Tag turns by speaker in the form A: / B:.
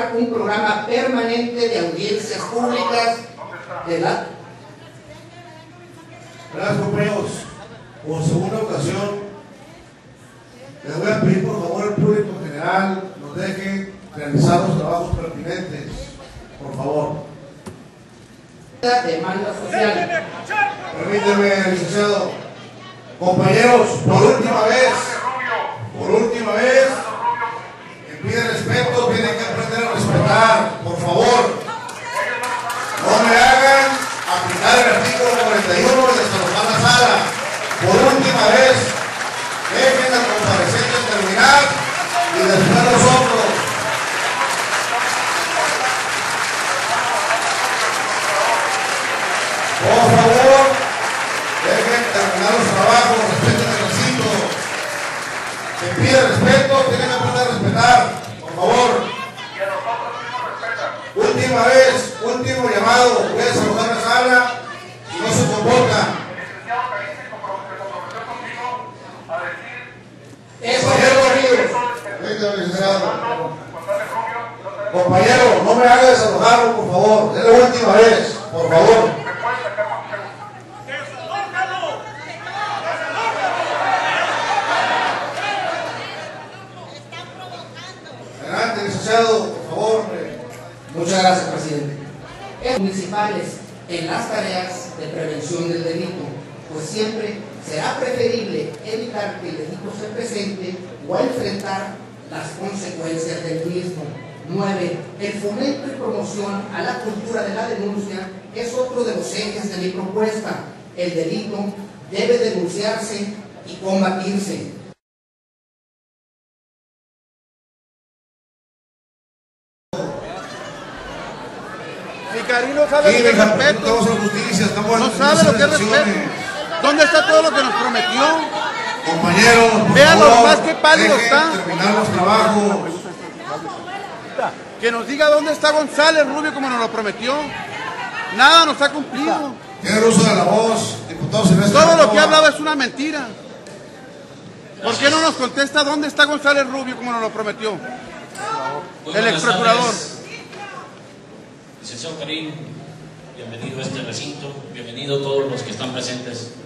A: implementar un programa permanente de audiencias públicas de la...
B: Gracias, compañeros. Por segunda ocasión, les voy a pedir por favor al público en general nos deje realizar los trabajos pertinentes, por favor.
A: Demanda social.
B: Permíteme, licenciado. Compañeros, por última vez, me pide respeto, tienen que aprender a respetar, por favor. No me hagan aplicar el artículo 41 y desalojar la sala. Por última vez, dejen al compareciente terminar y después nosotros. Por favor, dejen terminar los trabajos, respeten el recinto. Se pide respeto, tienen que aprender a respetar, por favor. Última vez, último llamado, voy a desalojar la sala y no se comporta. Compañero, no me haga desalojarlo, por favor. Es la última vez, por favor. Adelante, licenciado, por favor.
A: Muchas gracias, presidente. Municipales en las tareas de prevención del delito, pues siempre será preferible evitar que el delito se presente o enfrentar las consecuencias del mismo. 9. El fomento y promoción a la cultura de la denuncia es otro de los ejes de mi propuesta. El delito debe denunciarse y combatirse.
C: Cari no sabe lo que es respeto. No sabe lo que es respeto. ¿Dónde está todo lo que nos prometió?
B: Compañeros,
C: vean lo más que pálido está.
B: Terminar los trabajos.
C: Que nos diga dónde está González Rubio como nos lo prometió. Nada nos ha cumplido.
B: Tiene uso de la voz, diputado Silvestre.
C: Todo lo que ha hablado es una mentira. ¿Por qué no nos contesta dónde está González Rubio como nos lo prometió? El ex procurador.
D: Licenciado Karim, bienvenido a este recinto, bienvenido a todos los que están presentes.